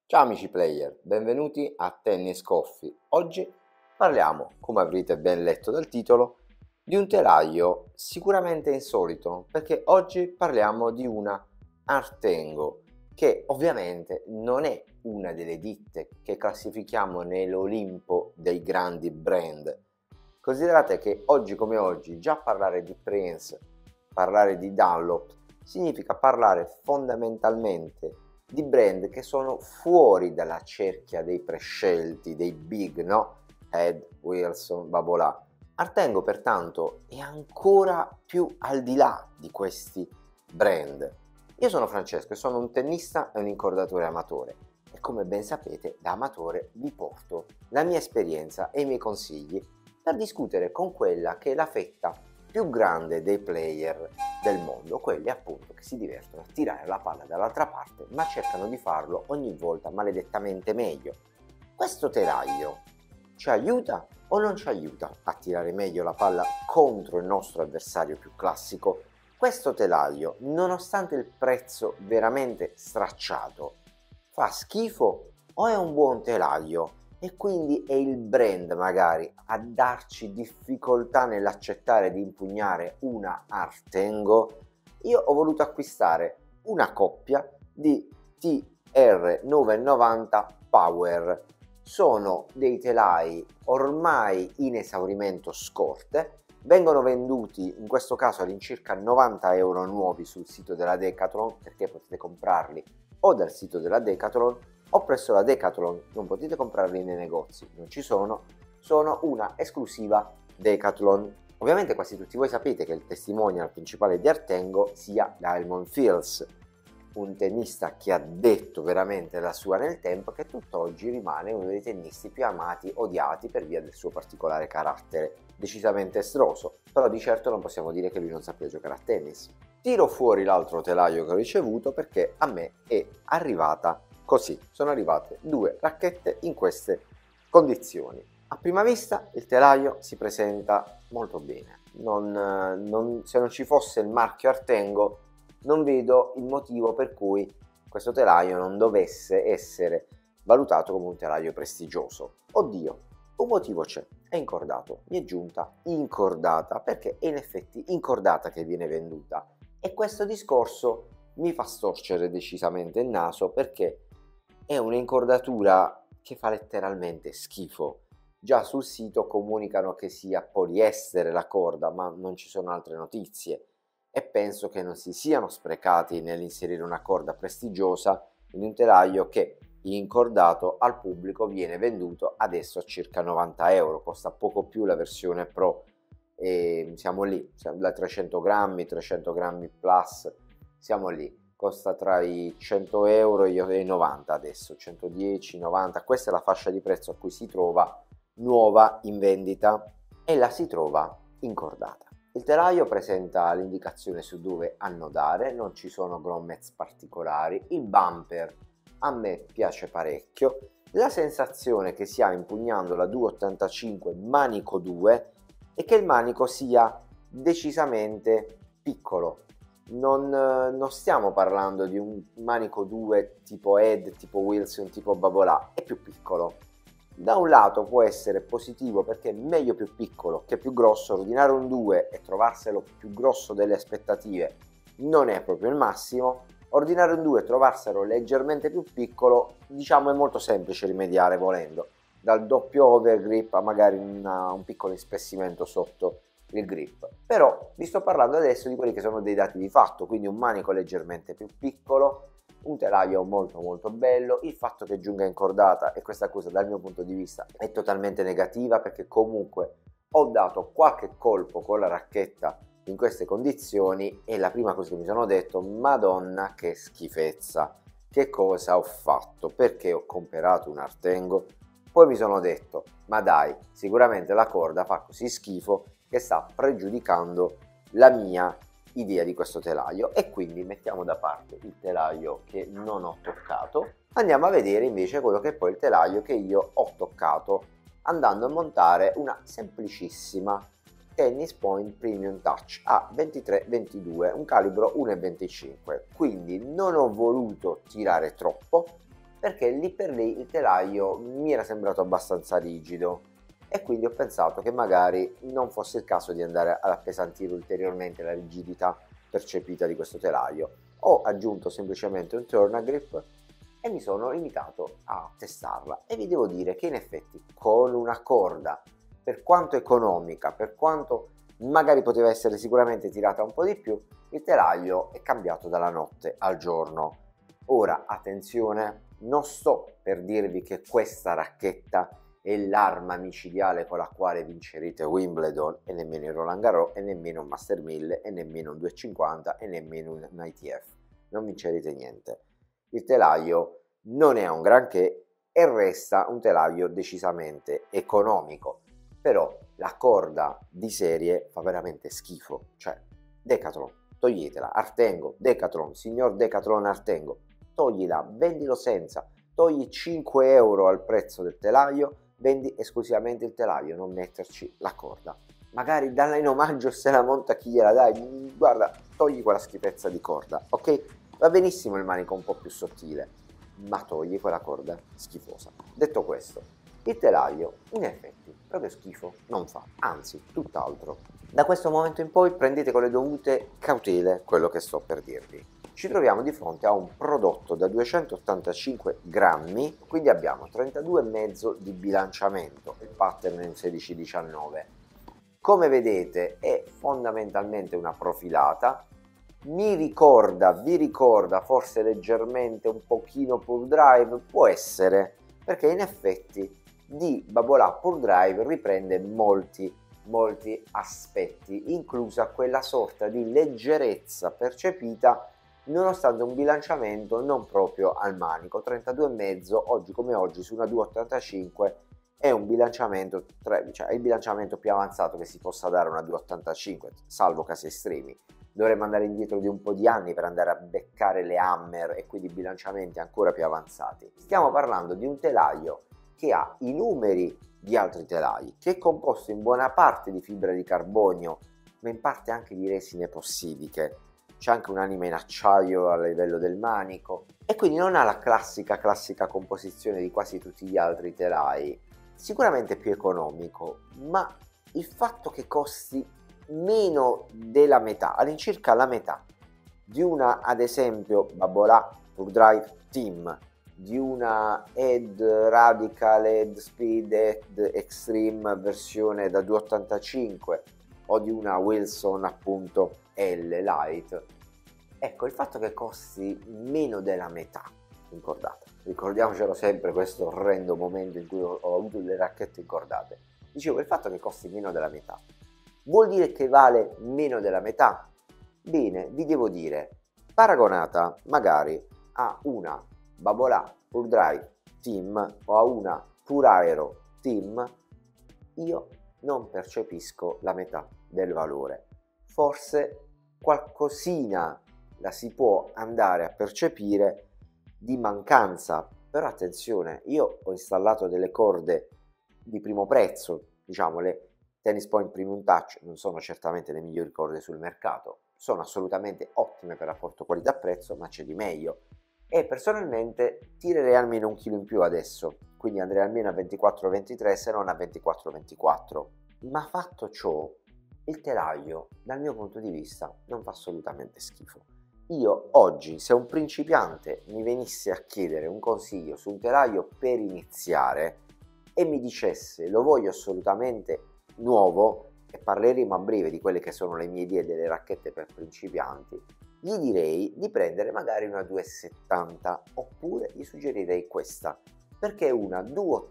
Ciao amici player, benvenuti a Tennis Coffee. Oggi parliamo, come avrete ben letto dal titolo, di un telaio sicuramente insolito, perché oggi parliamo di una Artengo, che ovviamente non è una delle ditte che classifichiamo nell'Olimpo dei grandi brand. Considerate che oggi come oggi già parlare di Prince, parlare di Dunlop, significa parlare fondamentalmente di brand che sono fuori dalla cerchia dei prescelti, dei big, no? Head, Wilson, Babolà. Artengo pertanto è ancora più al di là di questi brand. Io sono Francesco e sono un tennista e un incordatore amatore e come ben sapete da amatore vi porto la mia esperienza e i miei consigli per discutere con quella che è la fetta più grande dei player del mondo, quelli appunto che si divertono a tirare la palla dall'altra parte ma cercano di farlo ogni volta maledettamente meglio. Questo telaio ci aiuta o non ci aiuta a tirare meglio la palla contro il nostro avversario più classico? Questo telaio, nonostante il prezzo veramente stracciato, fa schifo o è un buon telaio? E quindi è il brand magari a darci difficoltà nell'accettare di impugnare una Artengo. Io ho voluto acquistare una coppia di TR990 Power. Sono dei telai ormai in esaurimento scorte, vengono venduti in questo caso all'incirca 90 euro nuovi sul sito della Decathlon, perché potete comprarli o dal sito della Decathlon o presso la Decathlon, non potete comprarli nei negozi, non ci sono una esclusiva Decathlon. Ovviamente quasi tutti voi sapete che il testimonial principale di Artengo sia Diamond Fields, un tennista che ha detto veramente la sua nel tempo, che tutt'oggi rimane uno dei tennisti più amati, odiati per via del suo particolare carattere, decisamente estroso, però di certo non possiamo dire che lui non sappia giocare a tennis. Tiro fuori l'altro telaio che ho ricevuto perché a me è arrivata così, sono arrivate due racchette in queste condizioni. A prima vista il telaio si presenta molto bene, se non ci fosse il marchio Artengo non vedo il motivo per cui questo telaio non dovesse essere valutato come un telaio prestigioso. Oddio, un motivo c'è, è incordato, mi è giunta incordata, perché è in effetti incordata che viene venduta e questo discorso mi fa storcere decisamente il naso perché è un'incordatura che fa letteralmente schifo. Già sul sito comunicano che sia poliestere la corda, ma non ci sono altre notizie e penso che non si siano sprecati nell'inserire una corda prestigiosa in un telaio che incordato al pubblico viene venduto adesso a circa 90 euro, costa poco più la versione Pro e siamo lì, da 300 grammi plus, siamo lì. Costa tra i 100 euro e i 90 adesso, 110, 90, questa è la fascia di prezzo a cui si trova nuova in vendita e la si trova incordata. Il telaio presenta l'indicazione su dove annodare, non ci sono grommets particolari, il bumper a me piace parecchio, la sensazione che si ha impugnando la 285 manico 2 è che il manico sia decisamente piccolo. Non stiamo parlando di un manico 2 tipo Ed, tipo Wilson, tipo Babolà, è più piccolo. Da un lato può essere positivo perché è meglio più piccolo che più grosso, ordinare un 2 e trovarselo più grosso delle aspettative non è proprio il massimo, ordinare un 2 e trovarselo leggermente più piccolo diciamo è molto semplice rimediare volendo, dal doppio overgrip a magari un piccolo ispessimento sotto il grip. Però vi sto parlando adesso di quelli che sono dei dati di fatto, quindi un manico leggermente più piccolo, un telaio molto bello, il fatto che giunga incordata, e questa cosa dal mio punto di vista è totalmente negativa perché comunque ho dato qualche colpo con la racchetta in queste condizioni e la prima cosa che mi sono detto, madonna che schifezza, che cosa ho fatto, perché ho comprato un Artengo, poi mi sono detto ma dai, sicuramente la corda fa così schifo che sta pregiudicando la mia idea di questo telaio e quindi mettiamo da parte il telaio che non ho toccato, andiamo a vedere invece quello che è poi il telaio che io ho toccato andando a montare una semplicissima Tennis Point Premium Touch A23-22, un calibro 1,25, quindi non ho voluto tirare troppo perché lì per lì il telaio mi era sembrato abbastanza rigido e quindi ho pensato che magari non fosse il caso di andare ad appesantire ulteriormente la rigidità percepita di questo telaio. Ho aggiunto semplicemente un Turnagrip e mi sono limitato a testarla e vi devo dire che in effetti con una corda, per quanto economica, per quanto magari poteva essere sicuramente tirata un po' di più, il telaio è cambiato dalla notte al giorno. Ora attenzione, non sto per dirvi che questa racchetta è l'arma micidiale con la quale vincerete Wimbledon e nemmeno il Roland Garros e nemmeno un Master 1000 e nemmeno un 250 e nemmeno un ITF. Non vincerete niente. Il telaio non è un granché e resta un telaio decisamente economico, però la corda di serie fa veramente schifo, cioè Decathlon, toglietela, Artengo, Decathlon, signor Decathlon Artengo, toglila, vendilo senza, togli 5 euro al prezzo del telaio, vendi esclusivamente il telaio, non metterci la corda. Magari dalla in omaggio se la monta chi gliela dai, guarda, togli quella schifezza di corda, ok? Va benissimo il manico un po' più sottile, ma togli quella corda schifosa. Detto questo, il telaio in effetti proprio schifo non fa, anzi tutt'altro. Da questo momento in poi prendete con le dovute cautele quello che sto per dirvi. Ci troviamo di fronte a un prodotto da 285 grammi, quindi abbiamo 32,5 di bilanciamento, il pattern è un 16-19. Come vedete è fondamentalmente una profilata, vi ricorda forse leggermente un pochino Pure Drive, può essere, perché in effetti di Babolat Pure Drive riprende molti aspetti, inclusa quella sorta di leggerezza percepita nonostante un bilanciamento non proprio al manico. 32,5 oggi come oggi su una 285 è un bilanciamento, cioè il bilanciamento più avanzato che si possa dare a una 285, salvo casi estremi. Dovremmo andare indietro di un po' di anni per andare a beccare le Hammer e quindi bilanciamenti ancora più avanzati. Stiamo parlando di un telaio che ha i numeri di altri telai, che è composto in buona parte di fibra di carbonio, ma in parte anche di resine possidiche. C'è anche un'anima in acciaio a livello del manico e quindi non ha la classica composizione di quasi tutti gli altri telai. Sicuramente più economico, ma il fatto che costi meno della metà, all'incirca la metà di una, ad esempio, Babolat Pure Drive Team, di una Ed Radical, Ed Speed, Ed Extreme versione da 285 o di una Wilson appunto L Light. Ecco, il fatto che costi meno della metà, ricordate, ricordiamocelo sempre questo orrendo momento in cui ho avuto delle racchette incordate. Dicevo, il fatto che costi meno della metà vuol dire che vale meno della metà? Bene, vi devo dire, paragonata magari a una Babolat Pure Drive Team o a una Pure Aero Team, io non percepisco la metà del valore. Forse qualcosina la si può andare a percepire di mancanza, però attenzione, io ho installato delle corde di primo prezzo, diciamo le Tennis Point Premium Touch non sono certamente le migliori corde sul mercato, sono assolutamente ottime per rapporto qualità-prezzo, ma c'è di meglio. E personalmente tirerei almeno un chilo in più adesso, quindi andrei almeno a 24-23 se non a 24-24. Ma fatto ciò, il telaio dal mio punto di vista non fa assolutamente schifo. Io oggi, se un principiante mi venisse a chiedere un consiglio su un telaio per iniziare e mi dicesse lo voglio assolutamente nuovo, e parleremo a breve di quelle che sono le mie idee delle racchette per principianti, gli direi di prendere magari una 270 oppure gli suggerirei questa, perché è una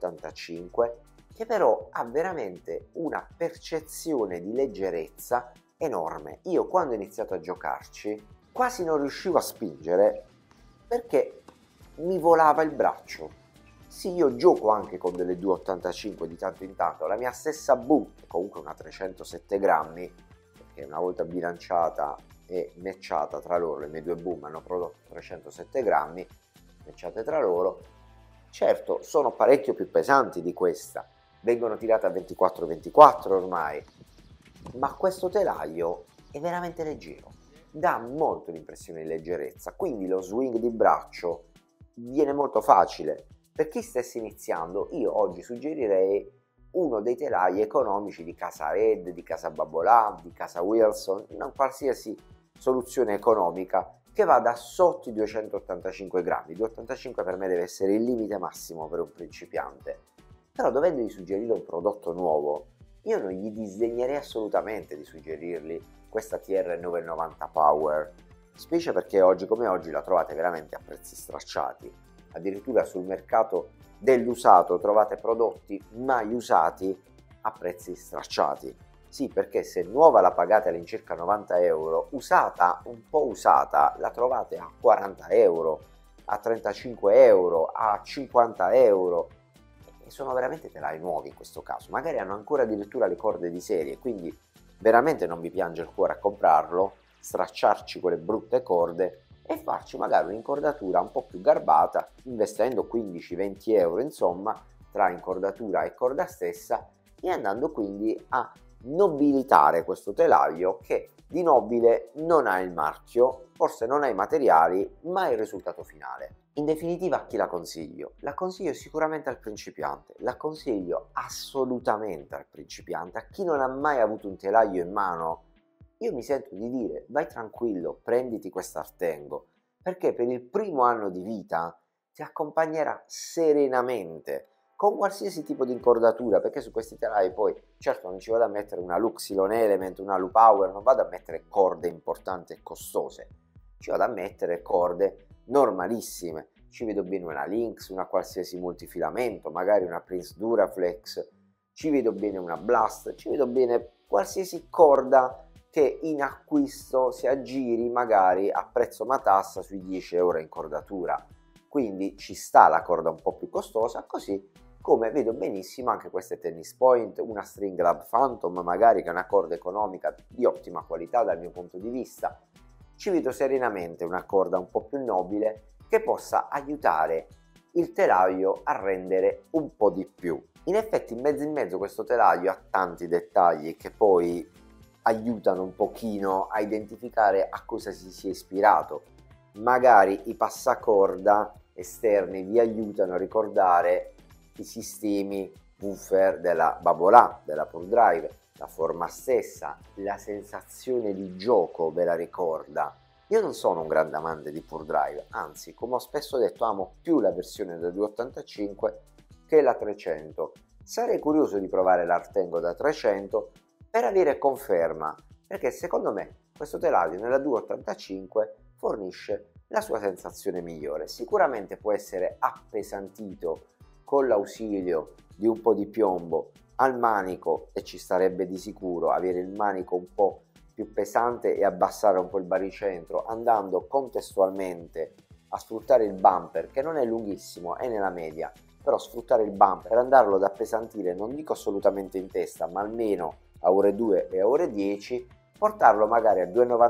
285 che però ha veramente una percezione di leggerezza enorme. Io quando ho iniziato a giocarci quasi non riuscivo a spingere perché mi volava il braccio. Sì, io gioco anche con delle 285 di tanto in tanto, la mia stessa boom, comunque una 307 grammi, perché una volta bilanciata e matchata tra loro, le mie due boom hanno prodotto 307 grammi, matchate tra loro, certo sono parecchio più pesanti di questa, vengono tirate a 24-24 ormai, ma questo telaio è veramente leggero, dà molto l'impressione di leggerezza, quindi lo swing di braccio viene molto facile. Per chi stesse iniziando, io oggi suggerirei uno dei telai economici di casa Red, di casa Babolà, di casa Wilson, una qualsiasi soluzione economica che vada sotto i 285 grammi. 285 per me deve essere il limite massimo per un principiante. Però dovendogli suggerire un prodotto nuovo, io non gli disdegnerei assolutamente di suggerirgli questa TR990 Power, specie perché oggi come oggi la trovate veramente a prezzi stracciati. Addirittura sul mercato dell'usato trovate prodotti mai usati a prezzi stracciati. Sì, perché se nuova la pagate all'incirca 90 euro, usata, un po' usata, la trovate a 40 euro, a 35 euro, a 50 euro. E sono veramente telai nuovi in questo caso. Magari hanno ancora addirittura le corde di serie, quindi veramente non vi piange il cuore a comprarlo, stracciarci quelle brutte corde e farci magari un'incordatura un po' più garbata, investendo 15-20 euro insomma tra incordatura e corda stessa, e andando quindi a nobilitare questo telaio che di nobile non ha il marchio, forse non ha i materiali, ma il risultato finale. In definitiva, a chi la consiglio? La consiglio sicuramente al principiante, la consiglio assolutamente al principiante, a chi non ha mai avuto un telaio in mano. Io mi sento di dire, vai tranquillo, prenditi questa Artengo, perché per il primo anno di vita ti accompagnerà serenamente, con qualsiasi tipo di incordatura, perché su questi telai poi, certo non ci vado a mettere una Luxilon Element, una Lu-Power, non vado a mettere corde importanti e costose, ci vado a mettere corde normalissime, ci vedo bene una Lynx, una qualsiasi multifilamento, magari una Prince Duraflex, ci vedo bene una Blast, ci vedo bene qualsiasi corda che in acquisto si aggiri magari a prezzo matassa sui 10 euro in cordatura, quindi ci sta la corda un po' più costosa, così come vedo benissimo anche queste Tennis Point, una String Lab Phantom magari, che è una corda economica di ottima qualità dal mio punto di vista. Ci vedo serenamente una corda un po' più nobile che possa aiutare il telaio a rendere un po' di più. In effetti in mezzo questo telaio ha tanti dettagli che poi aiutano un pochino a identificare a cosa si è ispirato. Magari i passacorda esterni vi aiutano a ricordare i sistemi woofer della Babolà, della Pure Drive, la forma stessa, la sensazione di gioco ve la ricorda. Io non sono un grande amante di Pure Drive, anzi, come ho spesso detto, amo più la versione da 285 che la 300. Sarei curioso di provare l'Artengo da 300 per avere conferma, perché secondo me questo telaio nella 285 fornisce la sua sensazione migliore. Sicuramente può essere appesantito con l'ausilio di un po' di piombo al manico, e ci starebbe di sicuro avere il manico un po' più pesante e abbassare un po' il baricentro, andando contestualmente a sfruttare il bumper, che non è lunghissimo, è nella media, però sfruttare il bumper per andarlo ad appesantire, non dico assolutamente in testa, ma almeno a ore 2 e a ore 10, portarlo magari a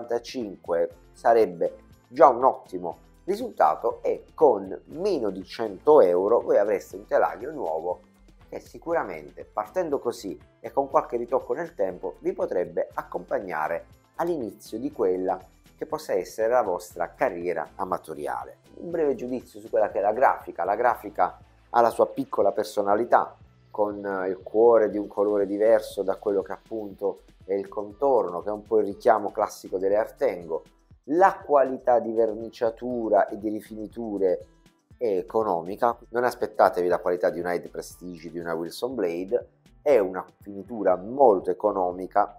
2,95 sarebbe già un ottimo risultato, e con meno di 100 euro voi avreste un telaio nuovo che sicuramente, partendo così e con qualche ritocco nel tempo, vi potrebbe accompagnare all'inizio di quella che possa essere la vostra carriera amatoriale. Un breve giudizio su quella che è la grafica. La grafica ha la sua piccola personalità, con il cuore di un colore diverso da quello che appunto è il contorno, che è un po' il richiamo classico delle Artengo. La qualità di verniciatura e di rifiniture è economica, non aspettatevi la qualità di una Head Prestige, di una Wilson Blade, è una finitura molto economica,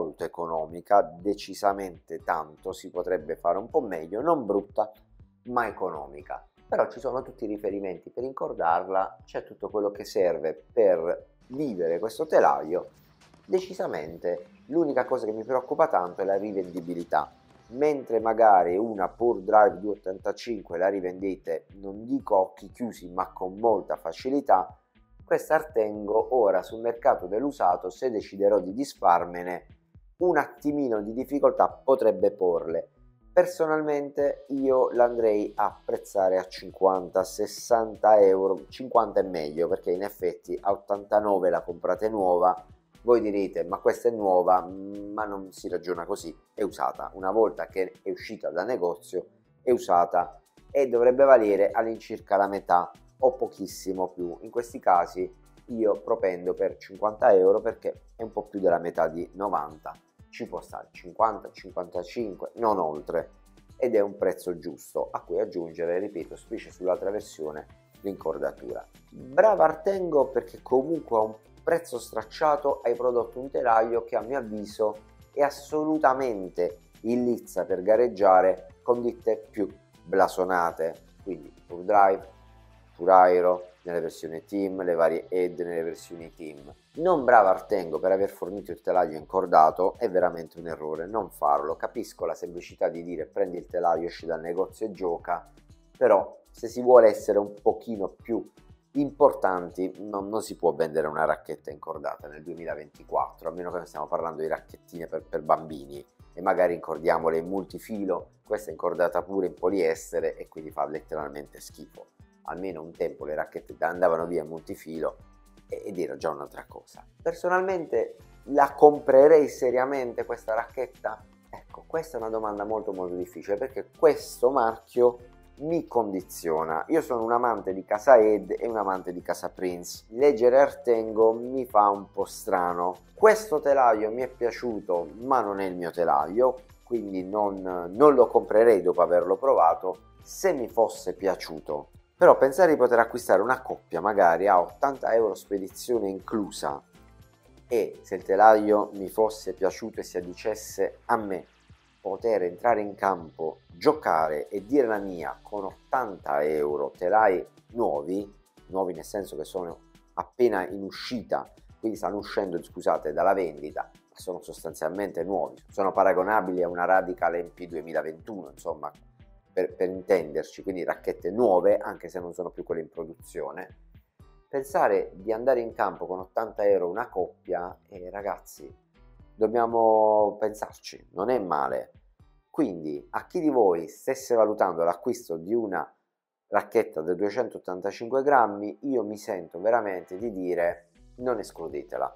decisamente tanto, si potrebbe fare un po' meglio, non brutta ma economica. Però ci sono tutti i riferimenti per incordarla, c'è tutto quello che serve per vivere questo telaio. Decisamente l'unica cosa che mi preoccupa tanto è la rivendibilità. Mentre magari una Pure Drive 285 la rivendete, non dico a occhi chiusi, ma con molta facilità, questa Artengo ora sul mercato dell'usato, se deciderò di disfarmene, un attimino di difficoltà potrebbe porle. Personalmente io l'andrei a prezzare a 50-60 euro, 50 è meglio, perché in effetti a 89 la comprate nuova. Voi direte, ma questa è nuova, ma non si ragiona così, è usata. Una volta che è uscita dal negozio, è usata e dovrebbe valere all'incirca la metà o pochissimo più. In questi casi io propendo per 50 euro perché è un po' più della metà di 90, ci può stare 50, 55, non oltre, ed è un prezzo giusto a cui aggiungere, ripeto, specie sull'altra versione, l'incordatura. Brava Artengo perché comunque a un prezzo stracciato hai prodotto un telaio che a mio avviso è assolutamente in lizza per gareggiare con ditte più blasonate, quindi Tour Drive, Tour Aero nelle versioni Team, le varie Ed nelle versioni Team. Non brava Artengo per aver fornito il telaio incordato, è veramente un errore non farlo. Capisco la semplicità di dire prendi il telaio, esci dal negozio e gioca, però se si vuole essere un pochino più importanti non si può vendere una racchetta incordata nel 2024, a meno che non stiamo parlando di racchettine per bambini e magari incordiamole in multifilo. Questa è incordata pure in poliestere e quindi fa letteralmente schifo. Almeno un tempo le racchette andavano via in multifilo ed era già un'altra cosa. Personalmente la comprerei seriamente questa racchetta? Ecco, questa è una domanda molto difficile perché questo marchio mi condiziona. Io sono un amante di casa Ed e un amante di casa Prince. Leggere Artengo mi fa un po' strano. Questo telaio mi è piaciuto, ma non è il mio telaio, quindi non lo comprerei dopo averlo provato. Se mi fosse piaciuto, però pensare di poter acquistare una coppia magari a 80 euro spedizione inclusa, e se il telaio mi fosse piaciuto e si addicesse a me, poter entrare in campo, giocare e dire la mia con 80 euro telai nuovi nel senso che sono appena in uscita, quindi stanno uscendo, scusate, dalla vendita, ma sono sostanzialmente nuovi, sono paragonabili a una Radical MP 2021, insomma, per intenderci, quindi racchette nuove, anche se non sono più quelle in produzione. Pensare di andare in campo con 80 euro una coppia, ragazzi, dobbiamo pensarci, non è male. Quindi a chi di voi stesse valutando l'acquisto di una racchetta da 285 grammi, io mi sento veramente di dire non escludetela,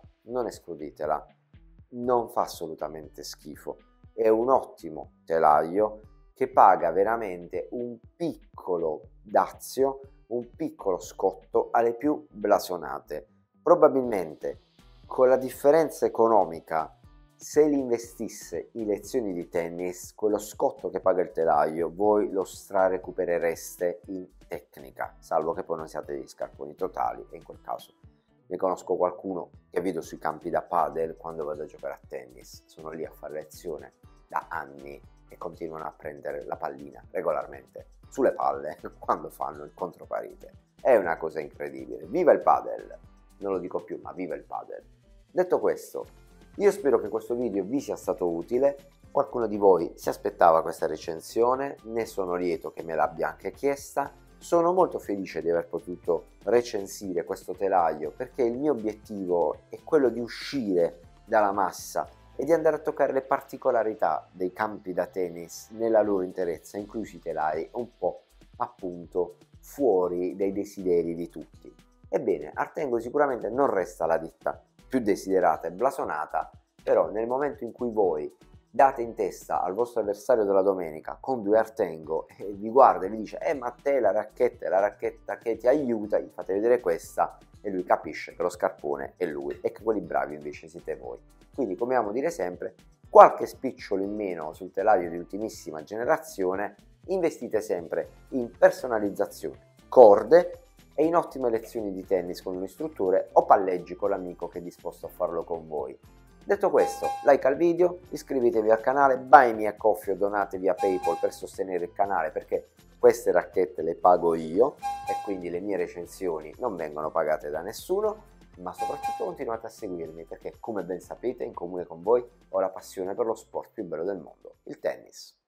non fa assolutamente schifo, è un ottimo telaio che paga veramente un piccolo dazio, un piccolo scotto alle più blasonate. Probabilmente con la differenza economica, se li investisse in lezioni di tennis, quello scotto che paga il telaio voi lo strarecuperereste in tecnica, salvo che poi non siate degli scarponi totali, e in quel caso ne conosco qualcuno che vedo sui campi da padel quando vado a giocare a tennis, sono lì a fare lezione da anni e continuano a prendere la pallina regolarmente sulle palle quando fanno il controparite. È una cosa incredibile. Viva il padel! Non lo dico più, ma viva il padel! Detto questo, io spero che questo video vi sia stato utile. Qualcuno di voi si aspettava questa recensione, ne sono lieto che me l'abbia anche chiesta. Sono molto felice di aver potuto recensire questo telaio perché il mio obiettivo è quello di uscire dalla massa e di andare a toccare le particolarità dei campi da tennis nella loro interezza, inclusi i telai, un po' appunto fuori dai desideri di tutti. Ebbene, Artengo sicuramente non resta la ditta più desiderata e blasonata, però nel momento in cui voi date in testa al vostro avversario della domenica con due Artengo e vi guarda e vi dice ma a te la racchetta è la racchetta che ti aiuta, gli fate vedere questa e lui capisce che lo scarpone è lui e che quelli bravi invece siete voi. Quindi, come amo dire sempre, qualche spicciolo in meno sul telaio di ultimissima generazione, investite sempre in personalizzazione, corde e in ottime lezioni di tennis con un istruttore o palleggi con l'amico che è disposto a farlo con voi. Detto questo, like al video, iscrivetevi al canale, buy me a coffee o donate via PayPal per sostenere il canale perché queste racchette le pago io e quindi le mie recensioni non vengono pagate da nessuno, ma soprattutto continuate a seguirmi perché, come ben sapete, in comune con voi ho la passione per lo sport più bello del mondo, il tennis.